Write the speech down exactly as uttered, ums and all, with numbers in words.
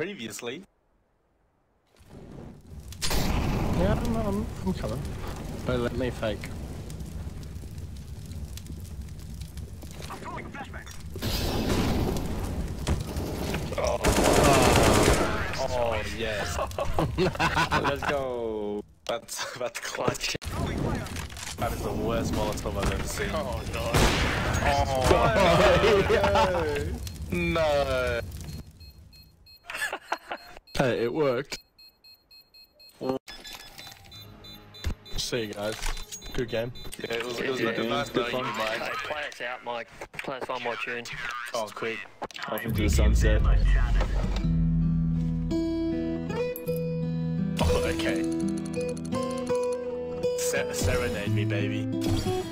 previously. Yeah, I'm, I'm, I'm coming. Don't let me fake. I'm throwing a flashback. Oh, oh, oh yes. Let's go. That's that's clutch. Throwing fire. That is the worst Molotov I've ever seen. Oh no. Oh no. Hey, it worked. See you guys. Good game. Yeah, it was, it was Yeah, like a it nice was good knowing you, fun. Mike. Hey, play us out, Mike. Play us one more tune. Oh, quick. Off into the sunset. Oh, okay. Se serenade me, baby.